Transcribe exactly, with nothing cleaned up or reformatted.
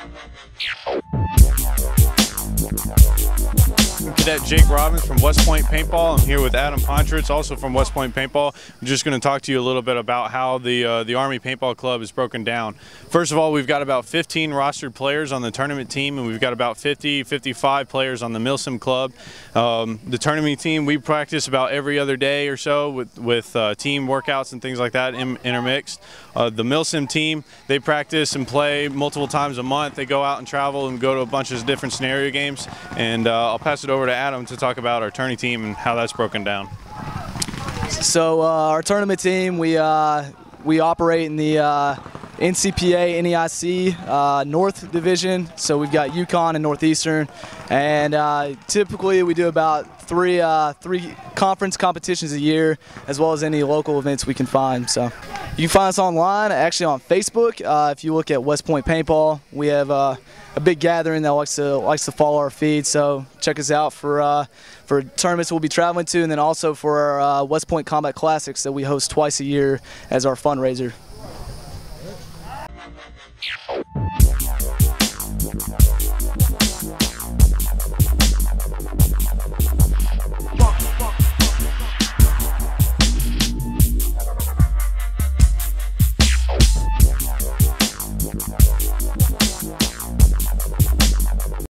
Cadet Jake Robbins from West Point Paintball. I'm here with Adam Pontritz, also from West Point Paintball. I'm just going to talk to you a little bit about how the uh, the Army Paintball Club is broken down. First of all, we've got about fifteen rostered players on the tournament team, and we've got about fifty, fifty-five players on the Milsim Club. Um, the tournament team, we practice about every other day or so with, with uh, team workouts and things like that in, intermixed. Uh, the Milsim team, they practice and play multiple times a month. They go out and travel and go to a bunch of different scenario games, and uh, I'll pass it over to Adam to talk about our tourney team and how that's broken down. So uh, our tournament team, we uh, we operate in the uh, N C P A N E I C uh, North Division. So we've got Yukon and Northeastern, and uh, typically we do about three uh, three conference competitions a year, as well as any local events we can find. So you can find us online, actually on Facebook. Uh, if you look at West Point Paintball, we have uh, a big gathering that likes to likes to follow our feed. So check us out for uh, for tournaments we'll be traveling to, and then also for our uh, West Point Combat Classics that we host twice a year as our fundraiser.